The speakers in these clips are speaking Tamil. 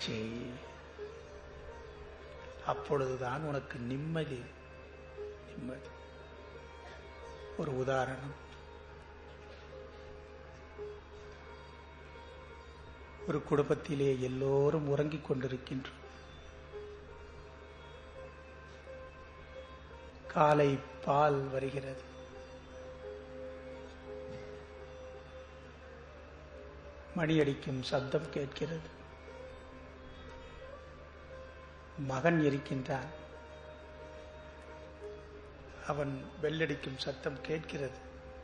செய். அப்பொழுதுதான் உனக்கு நிம்மதி. நிம்மதி. ஒரு உதாரணம். ஒரு குடும்பத்திலே எல்லோரும் உறங்கிக் கொண்டிருக்கின்றோம். காலை பால் வருகிறது. மணியடிக்கும் சப்தம் கேட்கிறது. மகன் இருக்கின்றான். அவன் பெல்லடிக்கும் சத்தம் கேட்கிறது.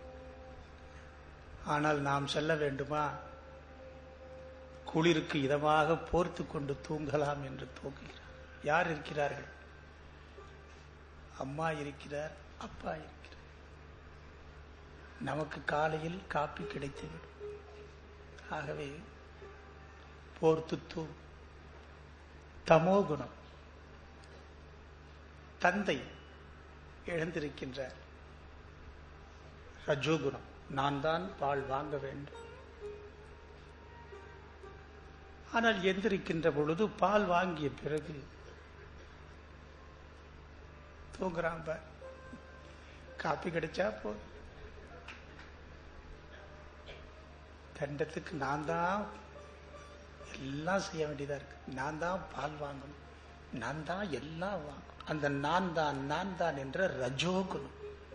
ஆனால் நாம் செல்ல வேண்டுமா? குளிருக்கு இதமாக போர்த்து கொண்டு தூங்கலாம் என்று தூங்குகிறார். யார் இருக்கிறார்கள்? அம்மா இருக்கிறார், அப்பா இருக்கிறார். நமக்கு காலையில் காப்பி கிடைத்துவிடும். ஆகவே போர்த்து தமோகுணம். தந்தை எழுந்திருக்கின்றார். ரஜோகுணம். நான் தான் பால் வாங்க வேண்டும். ஆனால் எந்திருக்கின்ற பொழுது பால் வாங்கிய பிறகு தூங்குறான். காப்பி கிடைச்சா போதும். தண்டத்துக்கு நான் தான் எல்லாம் செய்ய வேண்டியதா இருக்கு. நான் தான் பால் வாங்கணும், நான் தான் எல்லாம் வாங்கணும். அந்த நான் தான் என்ற ரஜோகுணம்.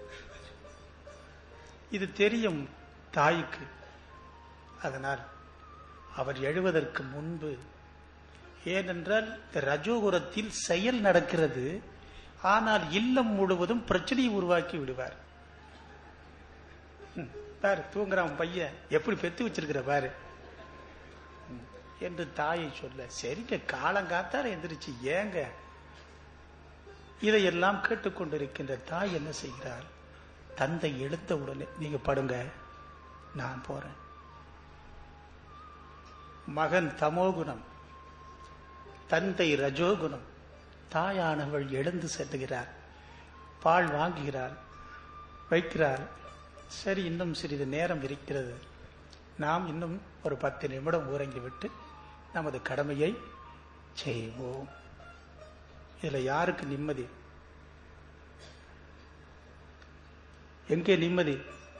இது தெரியும் தாய்க்கு. அதனால் அவர் எழுவதற்கு முன்பு, ஏனென்றால் ரஜோகுணத்தில் செயல் நடக்கிறது, ஆனால் இல்லம் முழுவதும் பிரச்சனையை உருவாக்கி விடுவார். பாரு தூங்குறான் பையன், எப்படி பெத்து வச்சிருக்கிற பாரு என்று தாயை சொல்ல, சரிங்க காலங்காத்தார எந்திரிச்சு ஏங்க. இதையெல்லாம் கேட்டுக்கொண்டிருக்கின்ற தாய் என்ன செய்கிறார்? தந்தை எழுந்த உடனே நீங்க படுங்க, நான் போறேன். மகன் தமோகுணம், தந்தை ரஜோகுணம். தாயானவள் எழுந்து செல்லுகிறார். பால் வாங்குகிறார், வைக்கிறார். சரி, இன்னும் சிறிது நேரம் இருக்கிறது, நாம் இன்னும் ஒரு 10 நிமிடம் உறங்கிவிட்டு நமது கடமையை செய்வோம். இதுல யாருக்கு நிம்மதி? எங்கே நிம்மதி?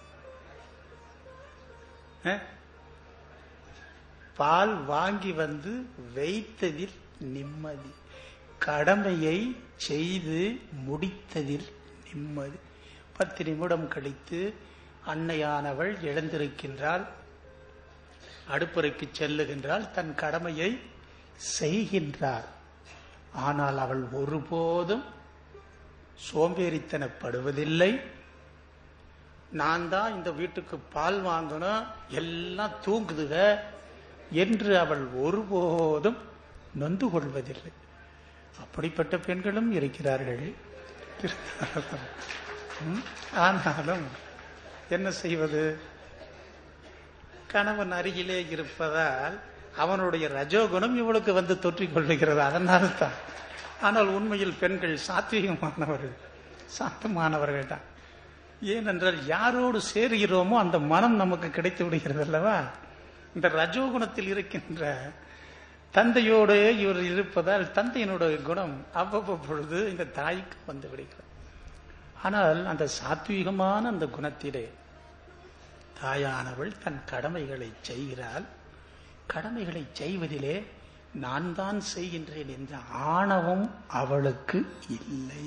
பால் வாங்கி வந்து வைத்ததில் நிம்மதி, கடமையை செய்து முடித்ததில் நிம்மதி. 10 நிமிடம் கழித்து அன்னையானவள் எழுந்திருக்கின்றாள், அடுப்பறைக்கு செல்லுகின்றாள், தன் கடமையை செய்கின்றார். ஆனால் அவள் ஒருபோதும் சோம்பேறித்தனப்படுவதில்லை. நான் தான் இந்த வீட்டுக்கு பால் வாங்கணும், எல்லாம் தூங்குதுக என்று அவள் ஒருபோதும் நொந்து கொள்வதில்லை. அப்படிப்பட்ட பெண்களும் இருக்கிறார்கள். ஆனாலும் என்ன செய்வது? கணவன் அருகிலே இருப்பதால் அவனுடைய ரஜோகுணம் இவளுக்கு வந்து தொற்றிக் கொள்ளுகிறது. அதனால தான். ஆனால் உண்மையில் பெண்கள் சாத்வீகமானவர்கள், சாந்தமானவர்கள் தான். ஏனென்றால் யாரோடு சேருகிறோமோ அந்த மனம் நமக்கு கிடைத்து விடுகிறது அல்லவா? இந்த ரஜோகுணத்தில் இருக்கின்ற தந்தையோடு இவர் இருப்பதால் தந்தையினுடைய குணம் அவ்வப்பொழுது இந்த தாய்க்கு வந்து விடுகிறது. ஆனால் அந்த சாத்வீகமான அந்த குணத்திலே தாயானவள் தன் கடமைகளை செய்கிறாள். கடமைகளை செய்வதிலே நான் தான் செய்கின்றேன் என்ற ஆணவம் அவளுக்கு இல்லை.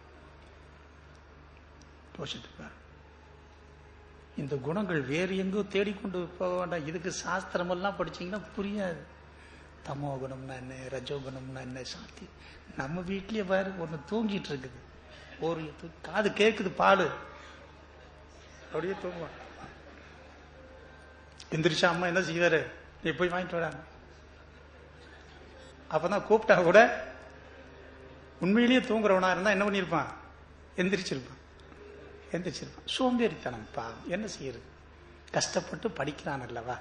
யோசித்துப்பார். இந்த குணங்கள் வேறு எங்கோ தேடிக்கொண்டு போக வேண்டாம். இதுக்கு சாஸ்திரம் எல்லாம் படிச்சீங்கன்னா புரியாது. தமோ குணம்னா என்ன, ரஜோகுணம்னா என்ன, சாத்தி. நம்ம வீட்லயே பாரு, ஒண்ணு தூங்கிட்டு இருக்குது, ஒரு காது கேட்குது, பாலு அப்படியே தூங்குவான். எந்திரிச்சா அம்மா என்ன செய்வாரு? நீ போய் வாங்கிட்டு வராங்க. அப்பதான் கூப்பிட்டா கூட உண்மையிலேயே தூங்குறவனா இருந்தா என்ன பண்ணிருப்பான்? எந்திரிச்சிருப்பான். சோம்பேறித்தனம் பாவம். என்ன செய்யறது? கஷ்டப்பட்டு படிக்கிறான் அல்லவா?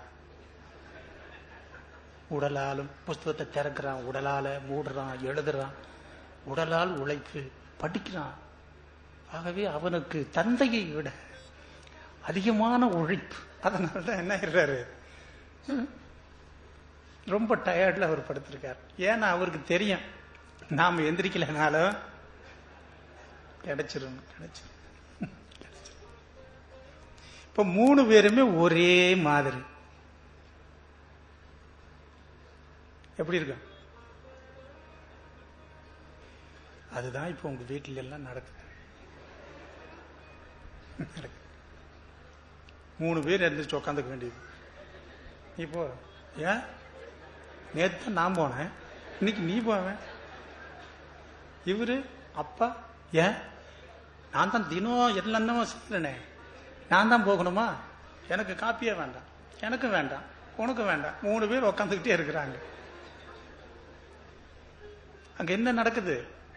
உடலாலும் புஸ்தகத்தை திறக்கிறான், உடலால மூடுறான், எழுதுறான், உடலால் உழைப்பு படிக்கிறான். ஆகவே அவனுக்கு தந்தையை விட அதிகமான உழைப்பு. அதனாலதான் என்ன ஆயிடுறாரு? ரொம்ப டயர்ட்ல அவர் படுத்திருக்கார். ஏன்னா அவருக்கு தெரியும் நாம எந்திரிக்கலனாலும் கிடைச்சிரும். இப்ப 3 பேருமே ஒரே மாதிரி எப்படி இருக்கும்? அதுதான் இப்ப உங்க வீட்டில எல்லாம் நடக்குது. 3 பேர் எந்திரிச்சு உட்காந்துக்க வேண்டியது. இப்போ ஏன் நேத்து நான் போனேன், இன்னைக்கு நீ போவேன். இவரு அப்பா ஏன் நான் தான் தினம் எல்லாம் செய்யறேனே, நான் தான் போகணுமா? எனக்கு காப்பியே வேண்டாம், எனக்கு வேண்டாம், உனக்கு வேண்டாம். 3 பேர் உட்காந்துக்கிட்டே இருக்கிறாங்க. அங்க என்ன நடக்குது?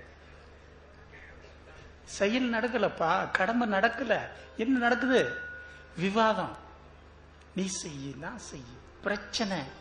செயல் நடக்கலப்பா, கடமை நடக்கல. என்ன நடக்குது? விவாதம். நீ செய்ய, நான் செய்ய, பிரச்சனை.